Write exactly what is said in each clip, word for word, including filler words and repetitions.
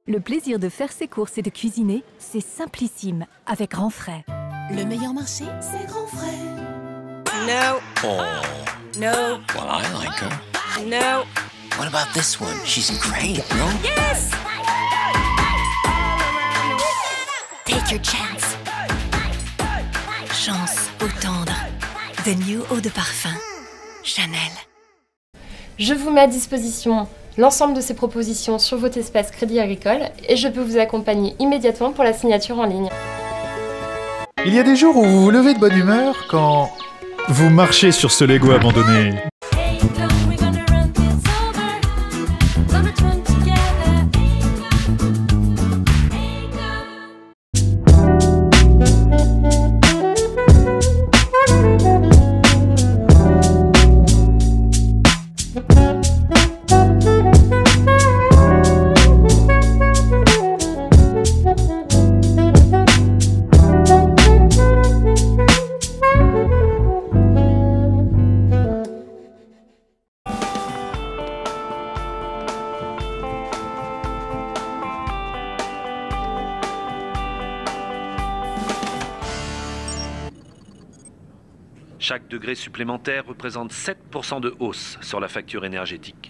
Le plaisir de faire ses courses et de cuisiner, c'est simplissime avec Grand Frais. Le meilleur marché, c'est Grand Frais. No. Oh. No. Well, I like her. No. What about this one? She's great, no? Yes! Take your chance. Chance au tendre. The new eau de parfum. Chanel. Je vous mets à disposition l'ensemble de ces propositions sur votre espace Crédit Agricole et je peux vous accompagner immédiatement pour la signature en ligne. Il y a des jours où vous vous levez de bonne humeur quand vous marchez sur ce Lego abandonné. Chaque degré supplémentaire représente sept pour cent de hausse sur la facture énergétique.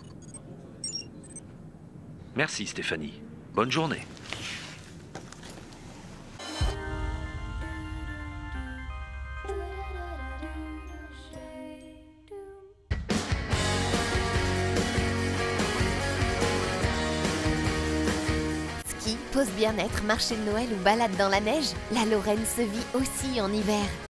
Merci Stéphanie. Bonne journée. Ski, pause bien-être, marché de Noël ou balade dans la neige, la Lorraine se vit aussi en hiver.